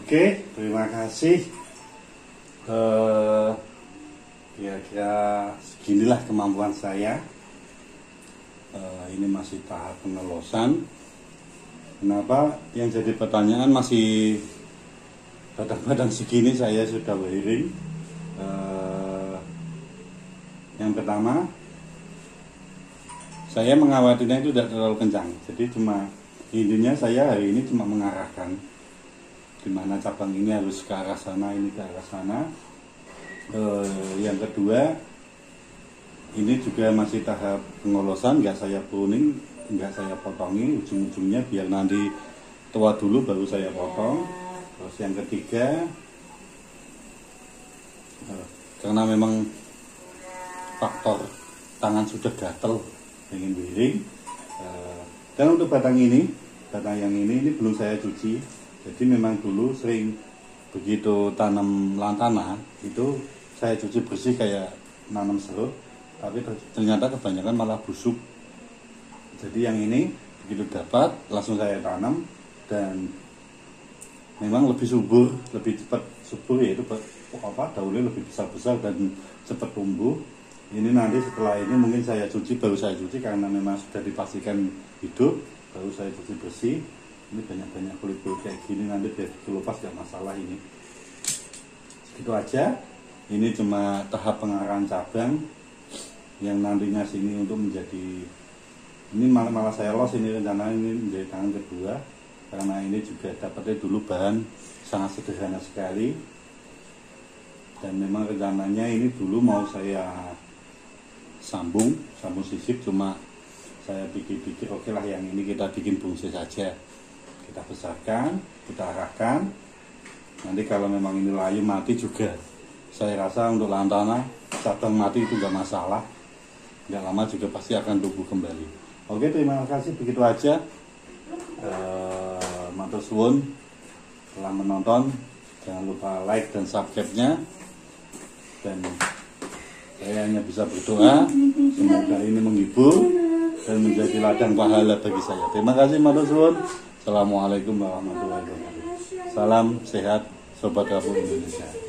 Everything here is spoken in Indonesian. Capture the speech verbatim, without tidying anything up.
Oke, terima kasih. Uh, kira-kira seginilah kemampuan saya. Uh, ini masih tahap pengelosan. Kenapa? Yang jadi pertanyaan masih badang-badang segini saya sudah wiring. Uh, yang pertama, saya mengawatinya itu tidak terlalu kencang. Jadi cuma intinya saya hari ini cuma mengarahkan dimana cabang ini harus ke arah sana, ini ke arah sana. Uh, yang kedua, ini juga masih tahap pengolosan, nggak saya pruning, nggak saya potongi ujung-ujungnya, biar nanti tua dulu baru saya potong. Terus yang ketiga, uh, karena memang faktor tangan sudah gatel ingin wiring, uh, dan untuk batang ini, batang yang ini ini belum saya cuci. Jadi memang dulu sering begitu tanam lantana itu saya cuci bersih kayak nanam serut, tapi ternyata kebanyakan malah busuk. Jadi yang ini begitu dapat langsung saya tanam dan memang lebih subur, lebih cepat subur, yaitu apa, daunnya lebih besar-besar dan cepat tumbuh. Ini nanti setelah ini mungkin saya cuci, baru saya cuci karena memang sudah dipastikan hidup, baru saya cuci bersih. Ini banyak-banyak kulit-kulit kayak gini, nanti biar dilepas gak masalah ini. Segitu aja. Ini cuma tahap pengarahan cabang yang nantinya sini untuk menjadi, ini malah, malah saya los ini rencana ini menjadi tangan kedua, karena ini juga dapatnya dulu bahan sangat sederhana sekali. Dan memang rencananya ini dulu mau saya sambung, sambung sisip, cuma saya pikir-pikir oke lah yang ini kita bikin bungsi saja. Kita besarkan, kita arahkan. Nanti kalau memang ini layu mati juga, saya rasa untuk lantana cabang mati itu nggak masalah. Nggak lama juga pasti akan tumbuh kembali. Oke, terima kasih, begitu aja. Uh, Matur suwun telah menonton. Jangan lupa like dan subscribe-nya. Dan saya hanya bisa berdoa semoga ini menghibur dan menjadi ladang pahala bagi saya. Terima kasih, matur suwun. Assalamualaikum warahmatullahi wabarakatuh. Salam sehat Sobat Dapur Indonesia.